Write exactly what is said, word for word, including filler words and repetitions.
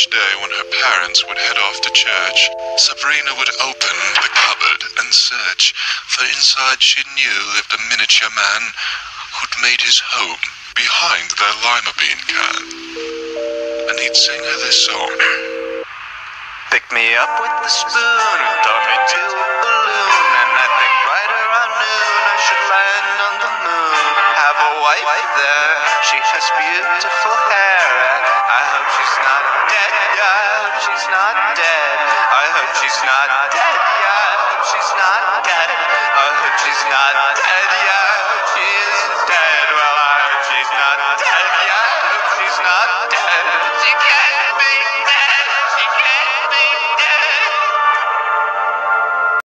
Each day when her parents would head off to church, Sabrina would open the cupboard and search, for inside she knew lived a miniature man who'd made his home behind their lima bean can. And he'd sing her this song. Pick me up with the spoon and tie me to a balloon, and I think right around noon I should land on the moon. Have a wife there, she has beautiful hair, and I hope she's not dead, yeah, I hope she's not dead. I hope she's not dead, yeah, I hope she's not dead. I hope she's not dead, yeah.